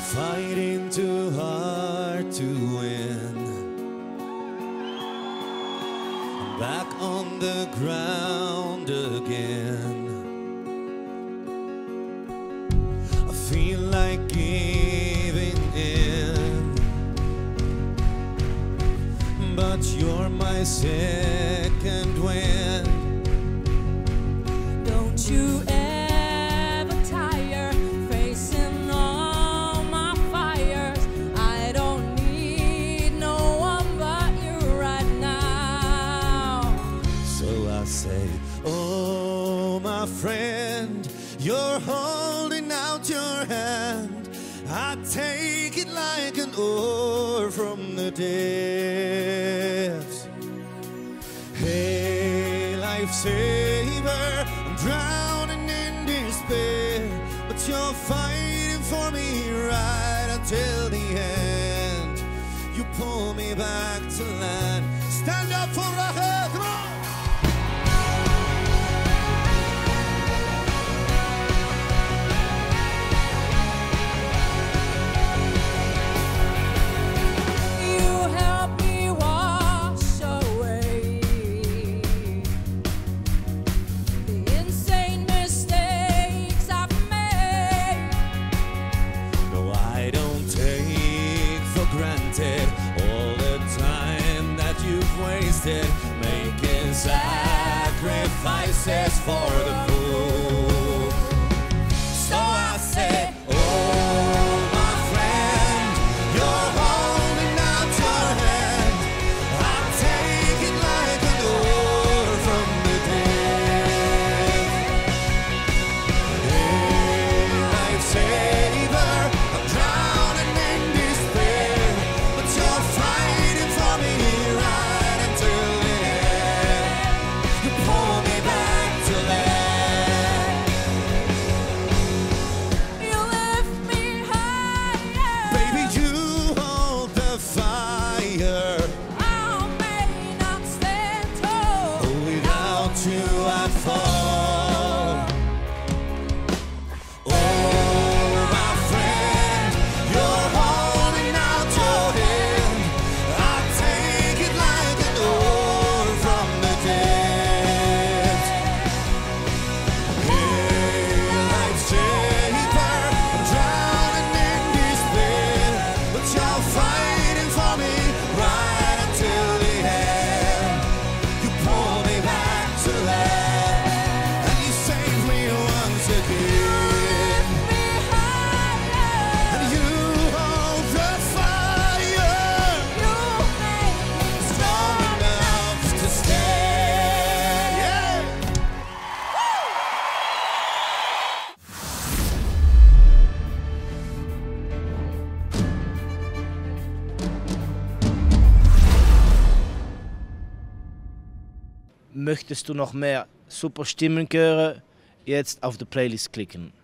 Fighting too hard to win. I'm back on the ground again. I feel like giving in, but you're my second wind. Don't you ever tire facing all my fires. I don't need no one but you right now. So I say, oh my friend, you're holding out your hand. I take it like an oar from the depths. Hey, lifesaver, I'm drowning in despair, but you're fighting for me right until the end. You pull me back to land. Stand up for Rahel, come on! All the time that you've wasted making sacrifices for the fool. So I say, oh my friend, you're holding out your hand. I take it like an oar from the depths. Hey, lifesaver, I'm drowning in despair, but you're fighting for me right until the end. You pull me back to land. You lift me higher. Baby, you hold the fire. I may not stand tall. Oh, without you I'd fall. Oh, my friend, you're holding out your hand. I take it like an oar from the depths. Hey, lifesaver, I'm drowning in despair, but you're fighting for me right until the end. You pull me back to land, and you save me once again. Me higher. And you hold the fire, You make me strong enough to stand. Yeah. Möchtest du noch mehr super Stimmen hören? Jetzt auf die Playlist klicken.